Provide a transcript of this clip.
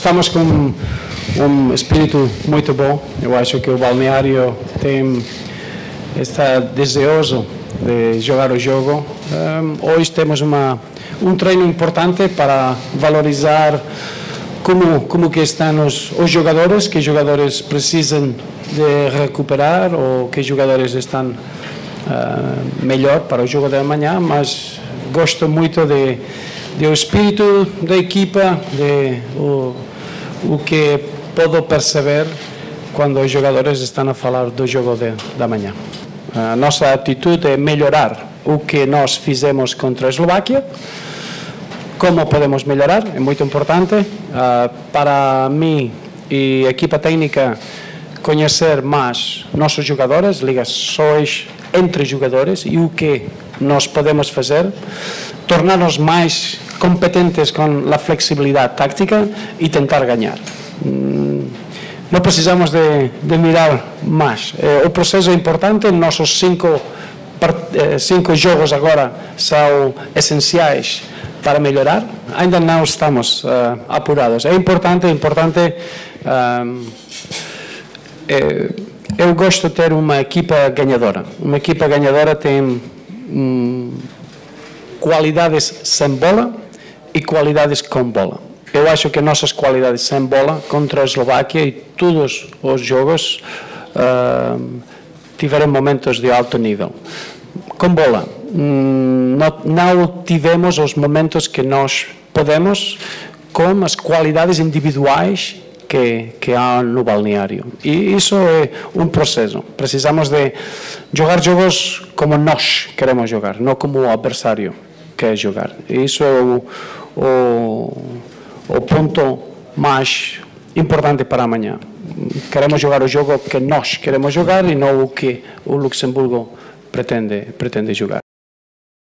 Estamos com um espírito muito bom. Eu acho que o balneário está desejoso de jogar o jogo. Hoje temos um treino importante para valorizar como que estão os jogadores, que jogadores precisam de recuperar ou que jogadores estão melhor para o jogo de amanhã, mas gosto muito do espírito da equipa, o que posso perceber quando os jogadores estão a falar do jogo da manhã. A nossa atitude é melhorar o que nós fizemos contra a Eslováquia. Como podemos melhorar? É muito importante para mim e a equipa técnica conhecer mais nossos jogadores, ligações entre jogadores e o que nós podemos fazer, tornar-nos mais competentes com a flexibilidade tática e tentar ganhar. Não precisamos de mirar mais. O processo é importante, nossos cinco jogos agora são essenciais para melhorar. Ainda não estamos apurados. É importante. Eu gosto de ter uma equipa ganhadora. Uma equipa ganhadora tem qualidades sem bola e qualidades com bola. Eu acho que nossas qualidades sem bola contra a Eslováquia e todos os jogos tiveram momentos de alto nível. Com bola, não tivemos os momentos que nós podemos com as qualidades individuais que há no balneário. E isso é um processo. Precisamos de jogar jogos como nós queremos jogar, não como o adversário quer jogar. E isso é o ponto mais importante para amanhã. Queremos jogar o jogo que nós queremos jogar e não o que o Luxemburgo pretende jogar.